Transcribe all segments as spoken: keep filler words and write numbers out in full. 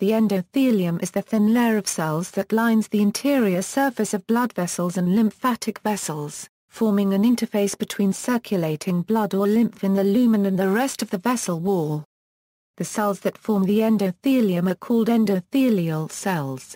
The endothelium is the thin layer of cells that lines the interior surface of blood vessels and lymphatic vessels, forming an interface between circulating blood or lymph in the lumen and the rest of the vessel wall. The cells that form the endothelium are called endothelial cells.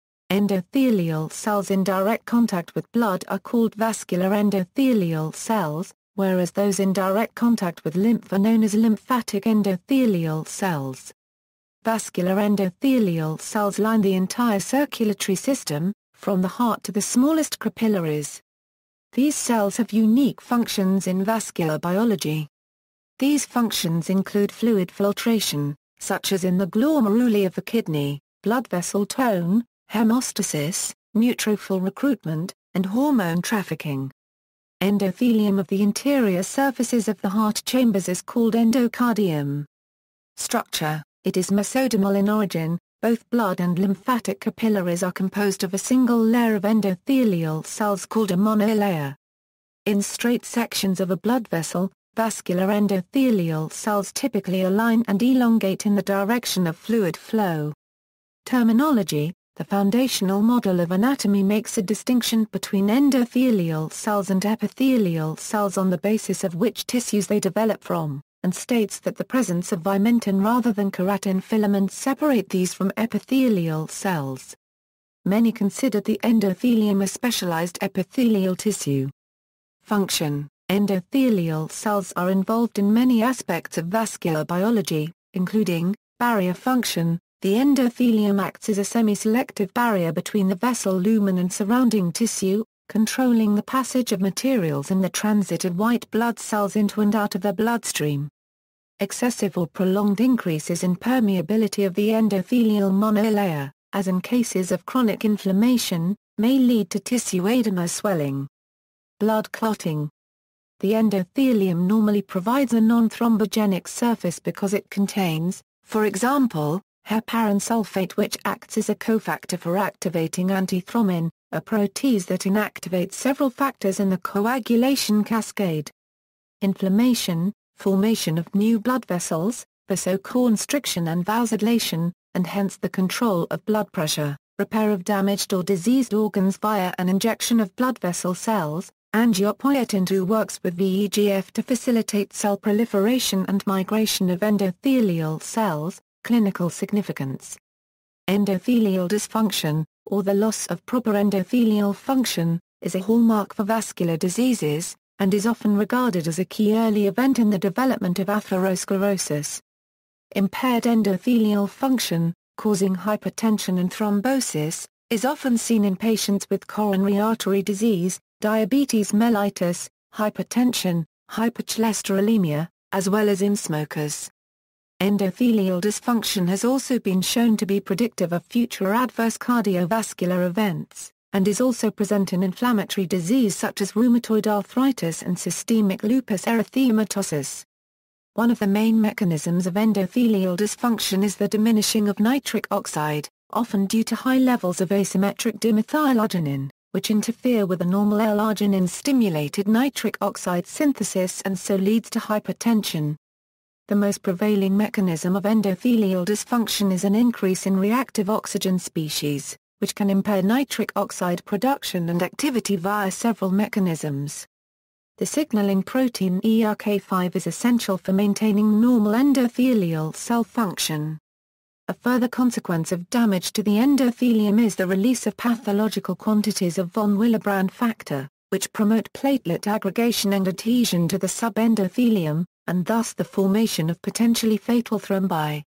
Endothelial cells in direct contact with blood are called vascular endothelial cells, whereas those in direct contact with lymph are known as lymphatic endothelial cells. Vascular endothelial cells line the entire circulatory system, from the heart to the smallest capillaries. These cells have unique functions in vascular biology. These functions include fluid filtration, such as in the glomeruli of the kidney, blood vessel tone, hemostasis, neutrophil recruitment, and hormone trafficking. Endothelium of the interior surfaces of the heart chambers is called endocardium. Structure: it is mesodermal in origin. Both blood and lymphatic capillaries are composed of a single layer of endothelial cells called a monolayer. In straight sections of a blood vessel, vascular endothelial cells typically align and elongate in the direction of fluid flow. Terminology: the foundational model of anatomy makes a distinction between endothelial cells and epithelial cells on the basis of which tissues they develop from, and states that the presence of vimentin rather than keratin filaments separate these from epithelial cells. Many consider the endothelium a specialized epithelial tissue. Function: endothelial cells are involved in many aspects of vascular biology, including barrier function. The endothelium acts as a semi-selective barrier between the vessel lumen and surrounding tissue, controlling the passage of materials and the transit of white blood cells into and out of the bloodstream. Excessive or prolonged increases in permeability of the endothelial monolayer, as in cases of chronic inflammation, may lead to tissue edema swelling. Blood clotting. The endothelium normally provides a non-thrombogenic surface because it contains, for example, heparan sulfate, which acts as a cofactor for activating antithrombin, a protease that inactivates several factors in the coagulation cascade. Inflammation, formation of new blood vessels, vasoconstriction and vasodilation, and hence the control of blood pressure, repair of damaged or diseased organs via an injection of blood vessel cells. Angiopoietin two works with V E G F to facilitate cell proliferation and migration of endothelial cells. Clinical significance. Endothelial dysfunction, or the loss of proper endothelial function, is a hallmark for vascular diseases, and is often regarded as a key early event in the development of atherosclerosis. Impaired endothelial function, causing hypertension and thrombosis, is often seen in patients with coronary artery disease, diabetes mellitus, hypertension, hypercholesterolemia, as well as in smokers. Endothelial dysfunction has also been shown to be predictive of future adverse cardiovascular events, and is also present in inflammatory disease such as rheumatoid arthritis and systemic lupus erythematosus. One of the main mechanisms of endothelial dysfunction is the diminishing of nitric oxide, often due to high levels of asymmetric dimethylarginine, which interfere with the normal L-arginine-stimulated nitric oxide synthesis and so leads to hypertension. The most prevailing mechanism of endothelial dysfunction is an increase in reactive oxygen species, which can impair nitric oxide production and activity via several mechanisms. The signaling protein E R K five is essential for maintaining normal endothelial cell function. A further consequence of damage to the endothelium is the release of pathological quantities of von Willebrand factor, which promote platelet aggregation and adhesion to the subendothelium, and thus the formation of potentially fatal thrombi.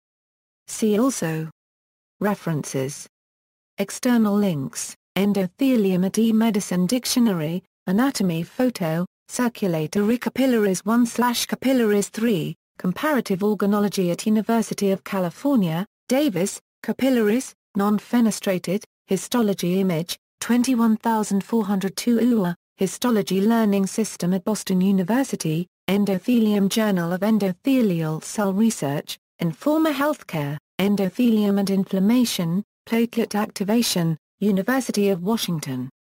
See also. References. External links: Endothelium at eMedicine Dictionary, Anatomy photo, Circulatory capillaries one slash capillaries three, Comparative Organology at University of California, Davis, Capillaries, Non-Fenestrated, Histology Image, twenty-one thousand four hundred two U A, Histology Learning System at Boston University, Endothelium Journal of Endothelial Cell Research, Informa Healthcare, Endothelium and Inflammation, Platelet Activation, University of Washington.